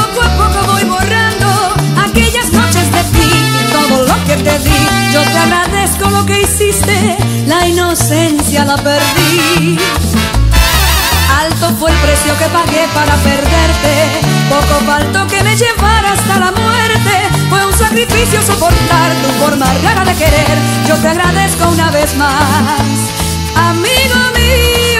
poco a poco voy borrando aquellas noches de ti, todo lo que te di. Yo te agradezco lo que hiciste, la inocencia la perdí. Alto fue el precio que pagué para perderte, poco faltó que me llevara hasta la muerte. Fue un sacrificio soportar tu forma rara de querer. Yo te agradezco una vez más, amigo mío.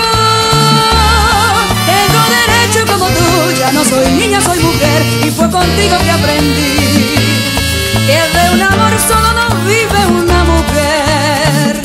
Tengo derecho como tú, ya no soy niña, soy mujer, y fue contigo que aprendí que de un amor solo no vive una mujer.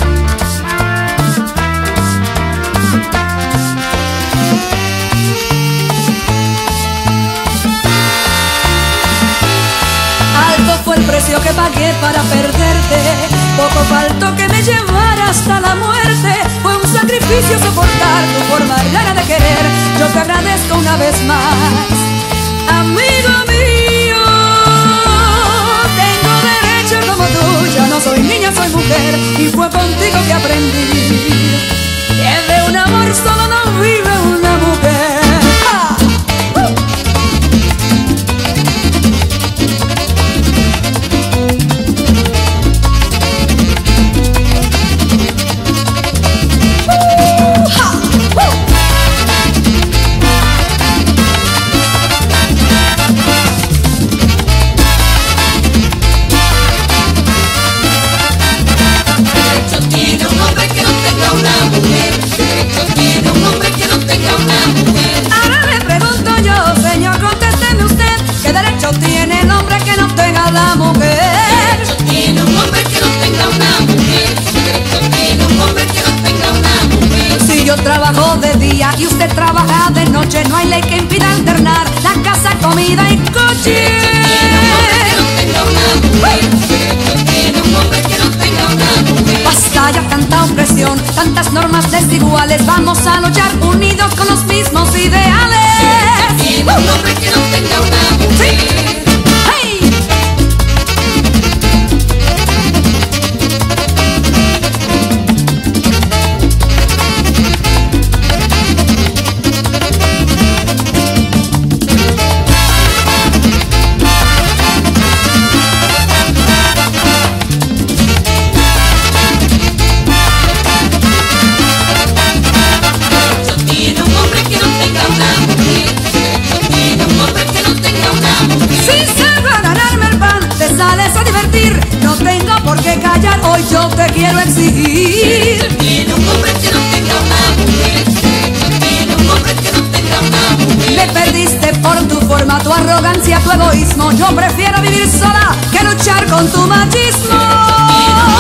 Alto fue el precio que pagué para perderte, poco faltó que me llevara hasta la muerte. Fue un sacrificio soportar tu forma rara de querer. Yo te agradezco una vez más, amigo mío. Tengo derecho como tú, ya no soy niña, soy mujer, y fue contigo que aprendí que de un amor solo no vive una mujer. ¡Ah! Trabajo de día y usted trabaja de noche, no hay ley que impida alternar la casa, comida y coche. Basta ya tanta opresión, tantas normas desiguales, vamos a luchar unidos con los mismos ideales. Un hombre que no tenga una mujer. ¡Hey! No tengo por qué callar, hoy yo te quiero exigir. Tiene un hombre que no tenga una mujer. Tiene un hombre que no tenga una mujer. Me perdiste por tu forma, tu arrogancia, tu egoísmo. Yo prefiero vivir sola que luchar con tu machismo.